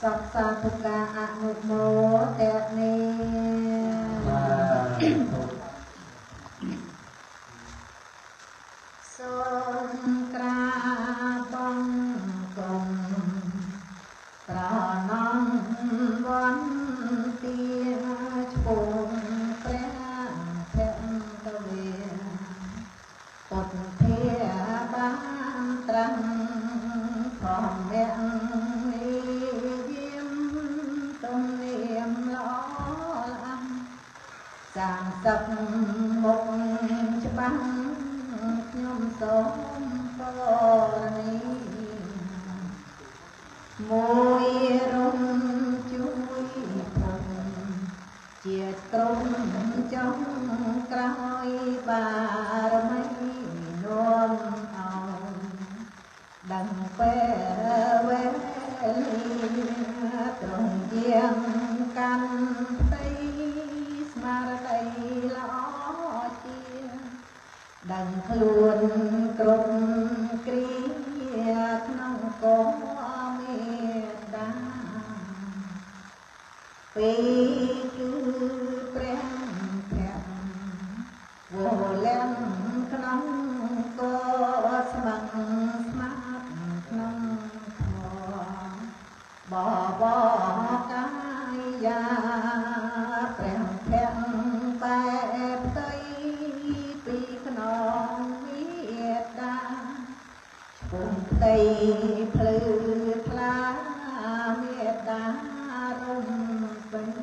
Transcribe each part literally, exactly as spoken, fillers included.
สัพสาธุกาอนุโมทนาសូមក្រាបបង្គំប្រណម្យវន្តាឈ្មោះព្រះភគវាពុទ្ធភាបានត្រាំព្រមអ្នកយាមទំនាមល្អល្អសាងសឹកមុខច្បាស់ខ្ញុំសូមបរនីមួយរុំជួយភពជាក្រុមចុងក្រោយបារមីនាំអោនដឹងពេលវេលាត្រង់ជាងកាន់ផ្ទៃស្មារតីល្អជាដឹងខ្លួនគ្រប់គ្រាក្នុងកោមេតាពេលគឺព្រះភក្ត្រវលំក្នុងកោស្មឹងស្មាត់ក្នុងធម៌បបកាយាព្រះភក្ត្របែបផ្ទៃពីខ្នងមេតាឈុំផ្ទៃភ្លឺថ្លាមេតារំពេញ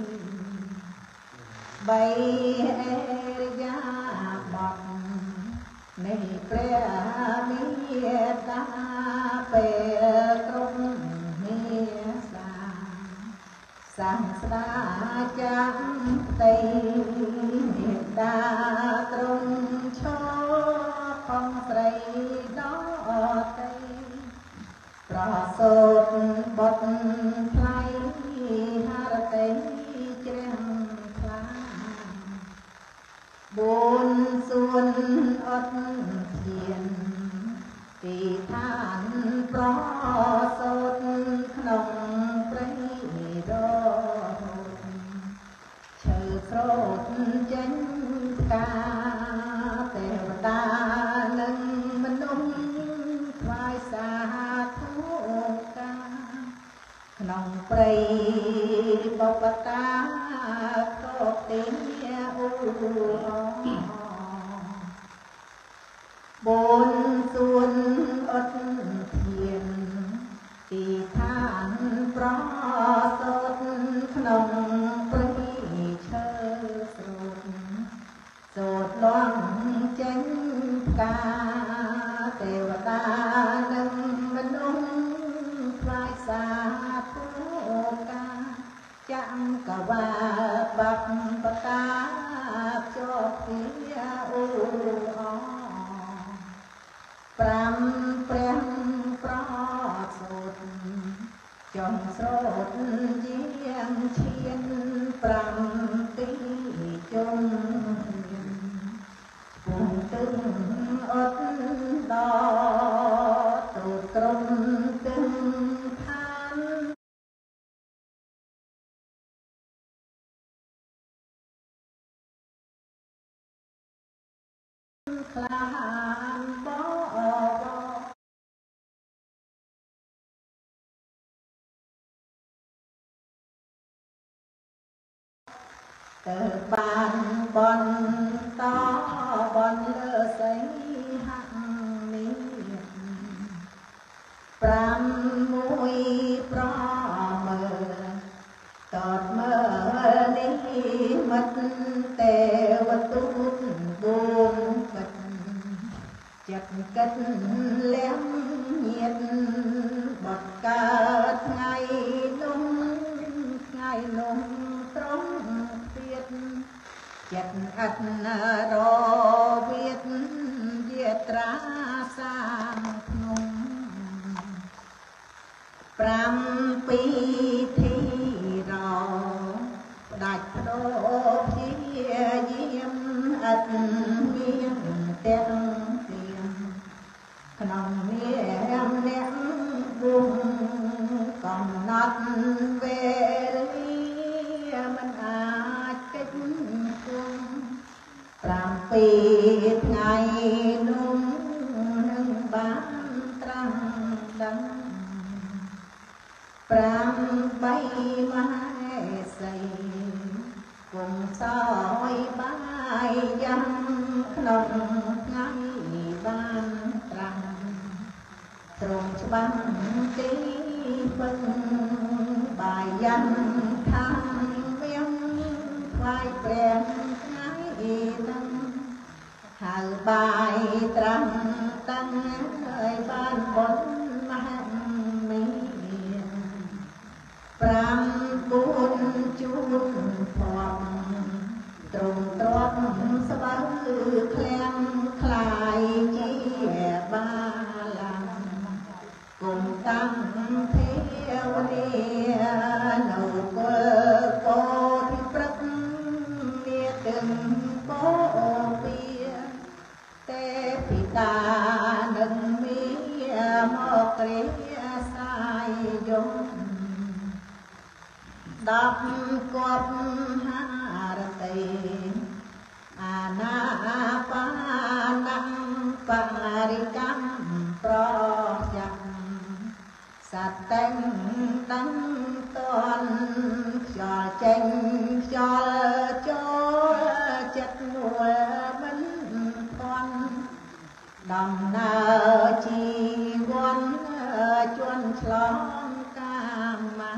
បីអរិយាបថនៃព្រះមេតាពេលក្រុមមេសាសាំស្ដាចាំផ្ទៃមេតាត្រង់ឈរផងស្រីដល់តីប្រសូតបុត្រថ្លៃហារតីជ្រះថ្លាបួនសួនអត់ធានទីឋានប្រសូតក្នុងព្រៃរត់ឈើស្រោតចេញផ្កាទេវតានិងមនុស្សថ្វាយសាធុកាក្នុងព្រៃបបតាកោទេអូបូនសួនអត់ធានទីឋានប្រសូតក្នុងព្រៃឈើស្រោតសូត្រលំចេញផ្កាទេវតានិងមនុស្សថ្វាយសាធុកាចាំកវាបាប់បតាជាប់ពីអូអប្រាំព្រះប្រសូតចង់ស្រោតជាងឈានប្រាំទីជុំពុំទឹងអត់ដល់ទូក្រុមទឹងឋានខ្លាបបទៅបានបនតបនលើសីហាក់នេះប្រាំមួយប្រមើតតមើនេះមិត្តទេវទូតបួនកិតចិត្តកិតលះញាតបត់កើតថ្ងៃនោះថ្ងៃនោះត្រង់ចិត្តអត់រវិតយាត្រាសាងភ្នំប្រាំពីធីរោផ្ដាច់ប្រភាយាមអត់មានទាំងទៀងក្នុងនាមអ្នកវងកំណត់វេលាមិនអាចកិច្ចគង់ប្រាំពីរថ្ងៃនោះនឹងបានត្រាំដឹងប្រាំបីមហេសីគង់សោយបាយយ៉ាងក្នុងថ្ងៃបានត្រាំទ្រង់ច្បាំងទីពឹងបាយយ៉ាងខាងវាំងថ្វាយព្រះថ្ងៃនឹងហៅបាយត្រាំតាំងឲ្យបានបុណ្យមហិមាប្រាំបួនជួនភ័ព្វទ្រង់ទ្រាំស្បើឃ្លាំងខ្លាយជាបាឡាំគុំតាំងទេវនានៅគល់កោទីព្រឹកមាទឹងបោពីទេពិតានឹងមានមកគ្រាសាយយំដប់គប់ហារតីអាណាបាណបរិកម្មប្រចាំសតែងដឹងតនខ្យល់ចេញខ្យល់ចូលចិត្តនួលមិនធន់ដំណើរជីវ័នជន់ឆ្លងកាមា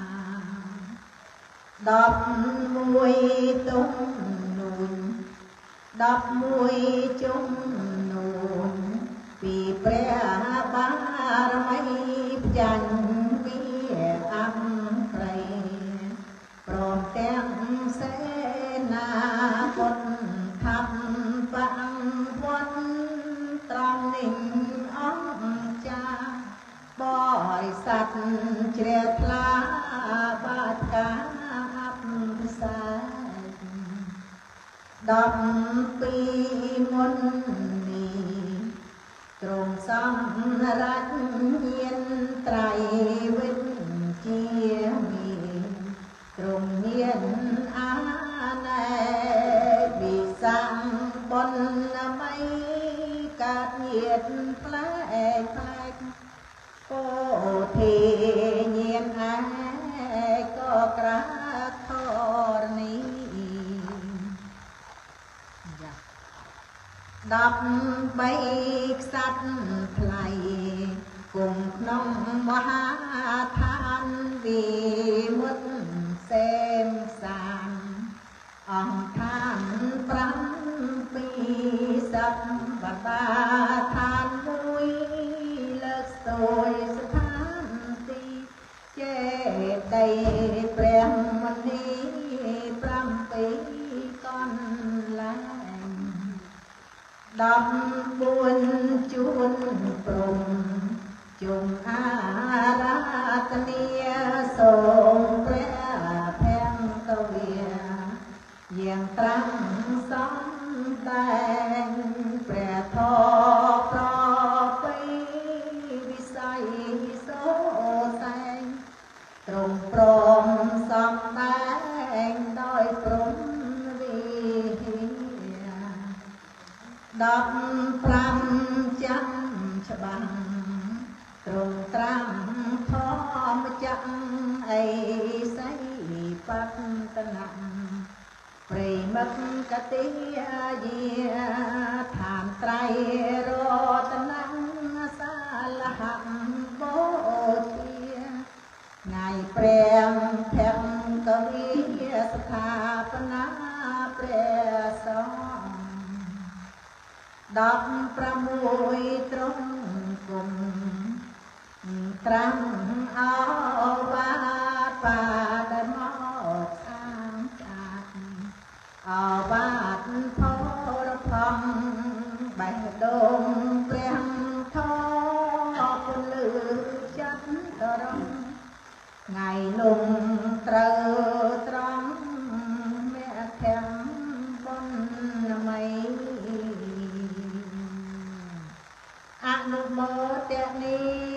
ដប់មួយទុំនួនដប់មួយជុំនួនពីព្រះបារមីផ្ចាញ់វិអំព្រៃព្រមទាំងសេនាពុទ្ធថាប់បាំងវត្តត្រង់នេះអង្គចាបរិស័ទជ្រះថ្លាបាតកាអភិសេកដប់ពីមុននេះទ្រង់សម្រេចញាណត្រៃវិជ្ជាមានទ្រង់មានអាណែវិសាំបុណ្យមីកើតញាតផ្លែកផ្លែកពោធិញាណឯក៏ក្រាធរនីដប់បីខ្សាត់ថ្លៃគុំក្នុងមហាឋានវិមុតសេមសានអង្គឋានប្រាំពីសព្វតាឋានមួយលើកស្ទួយស្ថានទីចេតិព្រះមនីប្រាំពីកន្លែងដប់បួនជួនព្រំជុំអារាធនាសូមព្រះភង្គវាយ៉ាងត្រាំសំដែងព្រះធម៌ប្រពៃវិស័យសូសែងទ្រង់ព្រមសំដែងដោយព្រមវិដប់ប្រាំចាំច្បាស់ទ្រង់ត្រាំធម្មចក្រអីសីបតនៈព្រៃមកតិយាឋានត្រៃរតនៈសាលហៈបូជាថ្ងៃព្រះភង្គវិស្ថាបនាព្រះសង្ឃដប់ប្រាំមួយត្រង់គុំត្រាំអវាបាដមកខាងចាត់អវាតធរផងបេះដូងព្រះធម៌ពលឺចិត្តតរំថ្ងៃនោះត្រូវត្រង់មេខាំបុណ្យមីអនុមោទនី